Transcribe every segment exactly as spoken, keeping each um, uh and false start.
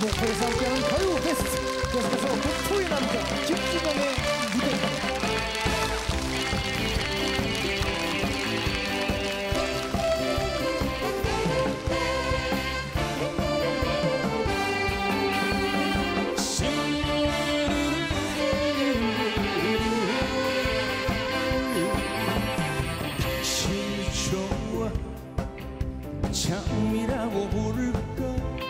목포에서 함께하는 가요 베스트, 계속해서 목포의 남자 김진영의 무대입니다. 참이라고 부를까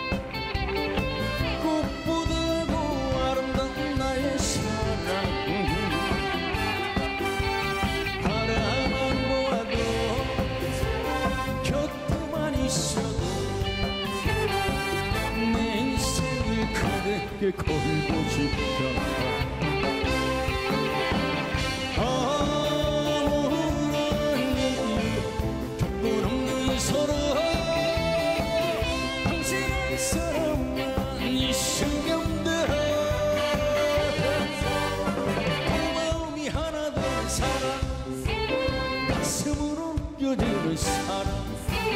꽃보다도 아름다운 나의 사랑 바라만 보아도 곁에만 있어도 내 인생을 그대께 걸고 싶다. 가슴으로 사랑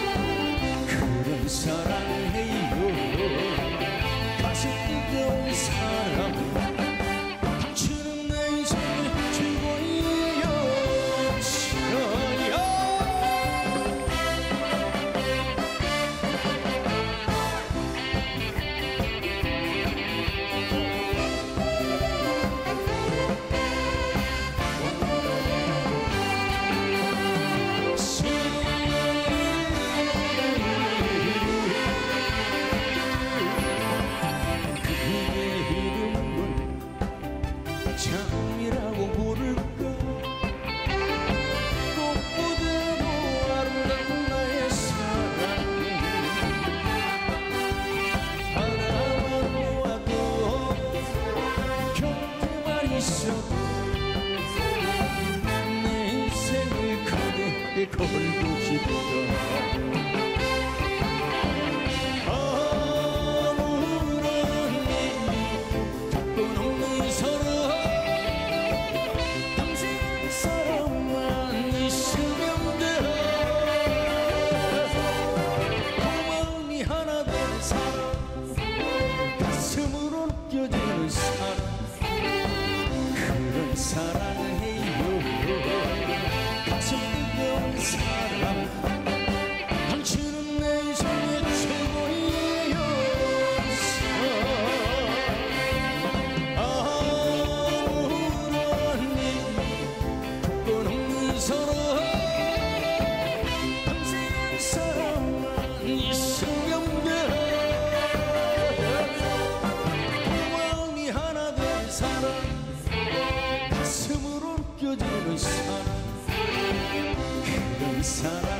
그런 사랑해요. 가슴 뜨거운 사랑 당신은 내 인생의 최고의 여자야. 참이라고 부를까 꽃보다도 아름다운 나의 사랑 바라만 보아도 곁에만 있어도 내 인생을 그대에게 걸고 싶다. 가슴으로 느껴지는 사랑 그런 사랑해요. 가슴 뜨거운 사랑 당신은 내 인생의 최고의 여자. 아무런 조건 없는 서로 당신의 사랑만 있으면 돼. 가슴으로 느껴지는 사랑 그런 사랑